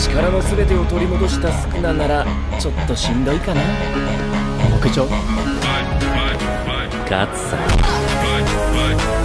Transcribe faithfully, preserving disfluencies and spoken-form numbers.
力の全てを取り戻したスクナならちょっとしんどいかな。 負けちゃう。 勝つさ。